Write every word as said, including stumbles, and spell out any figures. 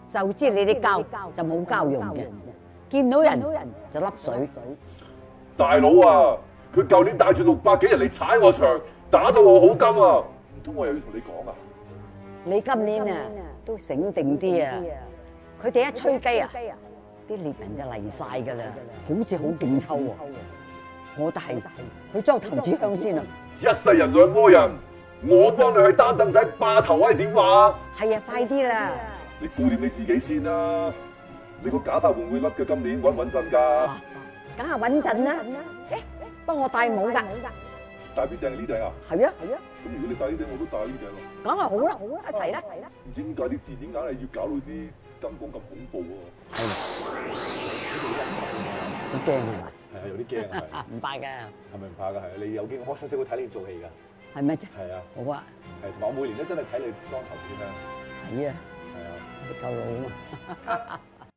就知你啲膠就冇膠用嘅，見到人就甩水。 大佬啊，佢舊年帶住六百幾人嚟踩我場，打到我好金啊！唔通我又要同你講啊？ 你今年啊都醒定啲啊！佢哋一吹雞啊，啲獵人就嚟晒㗎啦，好似好勁抽喎。我都係去裝頭炷香先啊！ 一世人兩窩人，我幫你去擔凳仔霸頭位點話？ 係啊，快啲啦！ 你顧掂你自己先啦！你個假髮會唔會甩嘅？今年穩唔穩陣㗎？ 梗係穩陣啦！誒，幫我戴帽㗎。 戴邊頂？呢頂啊？ 係啊，係啊。 咁如果你戴呢頂，我都戴呢頂咯。 梗係好啦，好啦，一齊啦！ 唔知點解啲電影硬係要搞到啲燈光咁恐怖喎？ 係啊，好驚啊！ 係啊，有啲驚啊！ 唔怕㗎。 係咪唔怕㗎？係啊，你有驚？我細細個睇你做戲㗎。 係咪啫？ 係啊。 好啊。 係，同埋我每年都真係睇你裝頭炷香。 係啊。 係啊。 你夠老啊嘛！